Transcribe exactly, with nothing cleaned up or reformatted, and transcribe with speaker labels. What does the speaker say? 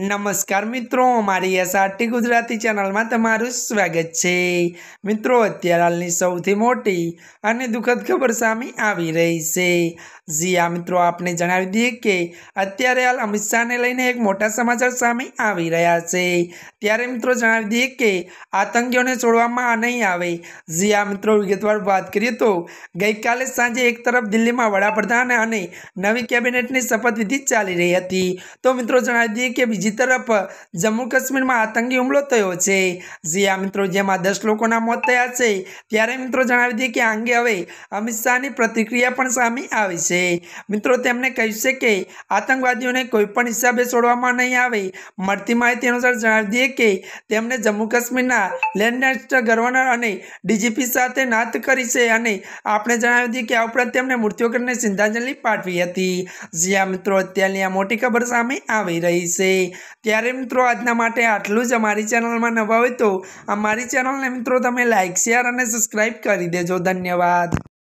Speaker 1: નમસ્કાર મિત્રો, મારી એસઆરટી ગુજરાતી ચેનલમાં તમારું સ્વાગત છે। મિત્રો, અત્યારે હાલની સૌથી મોટી અને દુઃખદ ખબર સામે આવી રહી છે। જી આ મિત્રો, આપને જણાવી દઈએ કે અત્યારે હાલ અમિત શાહને લઈને એક મોટા સમાચાર સામે આવી રહ્યા છે। ત્યારે મિત્રો જણાવી દઈએ કે આતંકીઓને છોડવામાં નહીં આવે। જી આ મિત્રો, વિગતવાર વાત કરીએ તો ગઈકાલે સાંજે એક તરફ દિલ્હીમાં વડાપ્રધાન અને નવી કેબિનેટની શપથવિધિ ચાલી રહી હતી, તો મિત્રો જણાવી દઈએ કે બીજી તરફ જમ્મુ કાશ્મીરમાં આતંકી હુમલો થયો છે। જી આ મિત્રો, જેમાં દસ લોકોના મોત થયા છે। ત્યારે મિત્રો જણાવી દઈએ કે આ અંગે હવે અમિત શાહની પ્રતિક્રિયા પણ સામે આવી છે। મિત્રો, તેમણે કહ્યું છે કે આતંકવાદીઓને કોઈ પણ હિસાબે છોડવામાં નહીં આવે। મળતી માહિતી અનુસાર જણાવી દઈએ કે તેમણે જમ્મુ કાશ્મીરના લેફ્ટનન્ટ ગવર્નર અને ડીજીપી સાથે વાત કરી છે અને આપણે જણાવી દઈએ કે આ ઉપરાંત તેમણે મૃત્યુઓને શ્રદ્ધાંજલિ પાઠવી હતી। જી આ મિત્રો, અત્યારની આ મોટી ખબર સામે આવી રહી છે। ત્યારે મિત્રો, આજના માટે આટલું જ। અમારી ચેનલમાં નવા હોય તો અમારી ચેનલને મિત્રો તમે લાઈક, શેર અને સબસ્ક્રાઈબ કરી દેજો। ધન્યવાદ।